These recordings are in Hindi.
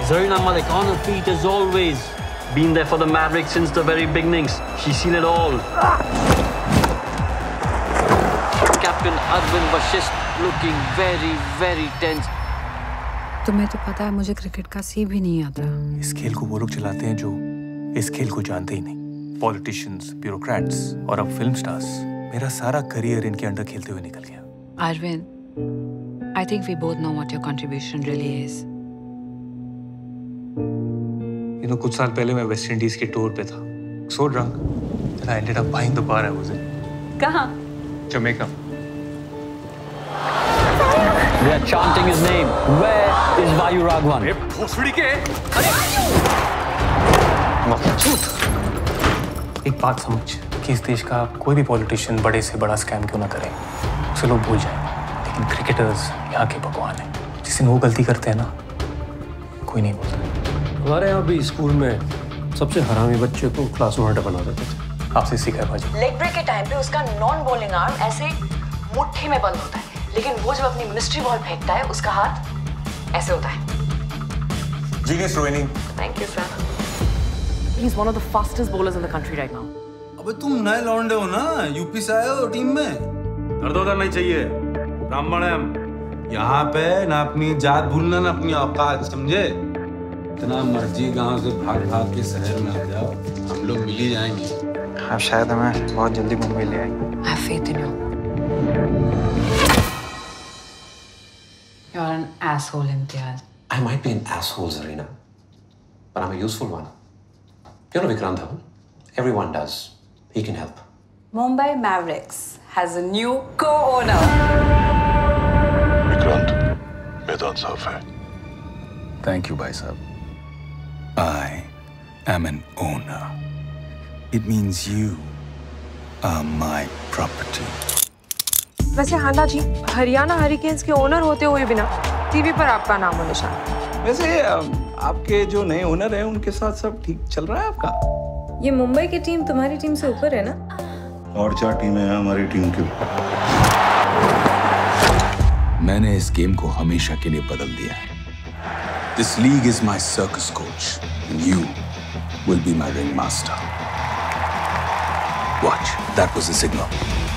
Zarina Malik on her feet as always. Been there for the Mavericks since the very beginnings. She's seen it all. Captain Arvind Vashist looking very, very tense. तुम्हें तो पता है मुझे क्रिकेट का सी भी नहीं आता। इस खेल को वो लोग चलाते हैं जो इस खेल को जानते ही नहीं। पॉलिटिशियंस, ब्यूरोक्रेट्स और अब फिल्म स्टार्स। मेरा सारा करियर इनके अंडर खेलते हुए निकल गया। Arvind, I think we both know what your contribution really is. कुछ साल पहले मैं वेस्ट इंडीज के टूर पे था। So drunk that I ended up buying the bar I was in. कहाँ? Jamaica. They are chanting his name. Where is Vayu Raghavan? भोसड़ी के? एक बात समझ कि इस देश का कोई भी पॉलिटिशियन बड़े से बड़ा स्कैम क्यों ना करे, उसे लोग भूल जाएंगे। लेकिन क्रिकेटर्स यहाँ के भगवान हैं। जिस दिन वो गलती करते हैं ना, कोई नहीं बोलता। हमारे यहाँ भी स्कूल में सबसे हरामी बच्चे को क्लास मॉनिटर बना देते थे। आपसे सीखा है भाजी। लेग ब्रेक के टाइम पे उसका नॉन बॉलिंग आर्म ऐसे मुट्ठी में बंद होता है, लेकिन वो जब अपनी मिस्ट्री बॉल फेंकता है उसका हाथ ऐसे होता है। Genius Rohini. Thank you, sir. He's one of the fastest bowlers in the country right now. अबे तुम नए लौंडे हो ना, यूपी से आए हो टीम में। दर्द उधर नहीं चाहिए, ब्राह्मण है हम। यहाँ पे ना अपनी जात भूलना ना अपनी औकात, समझे? इतना मर्जी गांव से भाग भाग के शहर में आ जाओ, हम लोग मिल ही जाएंगे। हाँ, शायद हमें बहुत जल्दी मुंबई ले आएंगे। I have faith in you. You're an asshole, Imtiaz. I might be an asshole, Zarina, but I'm a useful one. You know Vikrant Dhawan? Everyone does. He can help. Mumbai Mavericks has a new co-owner. Vikrant, मैदान साफ है। Thank you, भाई साहब. I am an owner. It means you are my property. वैसे हांडा जी, हरियाणा हरिकेन्स के ओनर होते हुए बिना टीवी पर आपका नाम और निशान। वैसे आपके जो नए ओनर हैं उनके साथ सब ठीक चल रहा है आपका? ये मुंबई की टीम तुम्हारी टीम से ऊपर है ना? और 4 टीमें हैं हमारी टीम की। मैंने इस गेम को हमेशा के लिए बदल दिया है। This league is my circus coach, and you will be my ring master. Watch, that was a signal.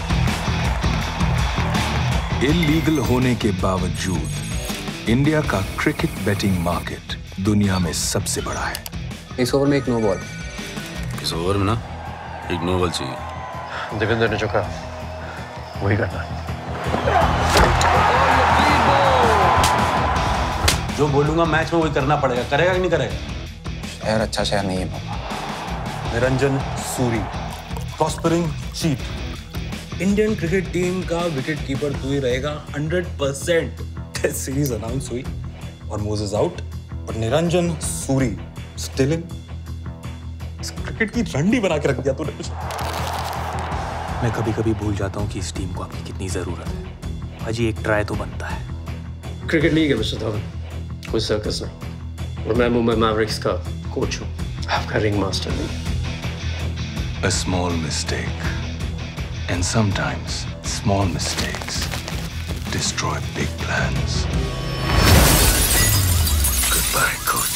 Illegal होने के बावजूद इंडिया का क्रिकेट बैटिंग मार्केट दुनिया में सबसे बड़ा है। इस ओवर में एक नो बॉल। इस ओवर में ना एक नो बॉल चाहिए। देवेंद्र ने जो कहा वही करना है। जो बोलूंगा मैच में वही करना पड़ेगा, करेगा कि नहीं करेगा? शहर अच्छा शहर नहीं है पापा। Niranjan Suri, prospering chief. Indian cricket team का विकेट कीपर तू ही रहेगा 100%। टेस्ट सीरीज अनाउंस हुई और मोजेस आउट और Niranjan Suri still in. Cricket की रंडी बना के रख दिया तूने कुछ। मैं कभी-कभी भूल जाता हूँ कि इस टीम को आपकी कितनी जरूरत है। अजी एक ट्राई तो बनता है। क्रिकेट लीग है मिस्टर धवन, कोई सर्कस नहीं। और मैं मुंबई मैवरिक्स का कोच हूँ, आपका रिंग मास्टर नहीं। A small mistake. And sometimes small mistakes destroy big plans. Goodbye, coach.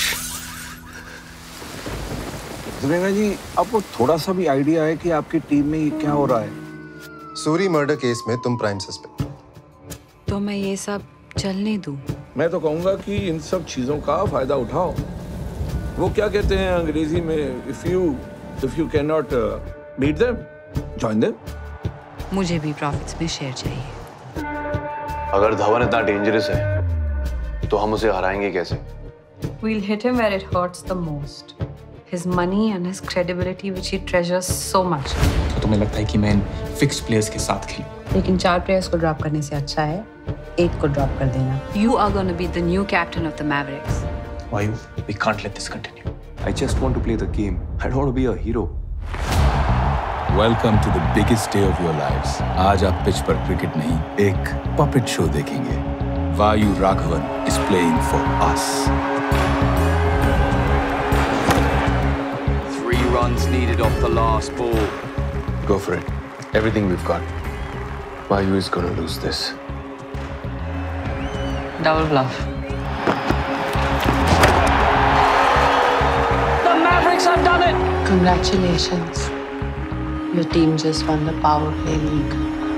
जुनेगा जी, आपको थोड़ा सा भी आइडिया है कि आपकी टीम में ये क्या हो रहा है? सूरी मर्डर केस में तुम प्राइम सस्पेक्ट हो। तो मैं ये सब चलने दूं? मैं तो कहूँगा कि इन सब चीजों का फायदा उठाओ। वो क्या कहते हैं अंग्रेजी में, if you cannot beat them, join them. मुझे भी प्रॉफिट्स में शेयर चाहिए। अगर धवन इतना डेंजरस है, तो हम उसे हराएंगे कैसे? We'll hit him where it hurts the most. His money and his credibility, which he treasures so much. तो तुम्हें लगता है कि मैं इन फिक्स्ड प्लेयर्स के साथ खेलूं? लेकिन 4 प्लेयर्स को ड्रॉप करने से अच्छा है 1 को ड्रॉप कर देना। You are going to be the new captain of the Mavericks. Vayu, we can't let this continue. I just want to play the game. I don't want to be a hero. Welcome to the biggest day of your lives. आज आप पिच पर क्रिकेट नहीं, एक पपेट शो देखेंगे। Vayu Raghavan is playing for us. 3 runs needed off the last ball. Go for it. Everything we've got. Vayu is going to lose this. Double bluff. Congratulations. Your team just won the Power Play League.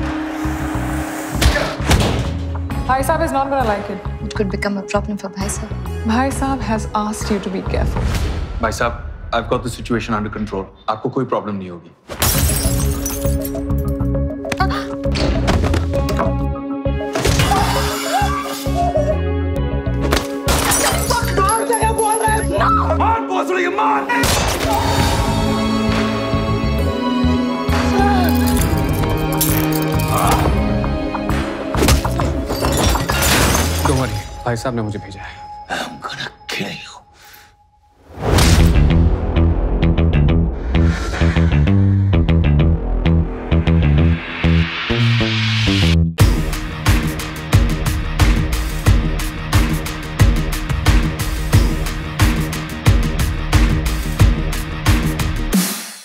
Bhai Saab is not gonna like it. It could become a problem for Bhai Saab. Bhai Saab has asked you to be careful. भाई साहब, I've got the situation under control. आपको कोई प्रॉब्लम नहीं होगी. मार भोसड़ी के मार! Don't worry, भाई साहब ने मुझे भेजा है. I'm gonna kill you.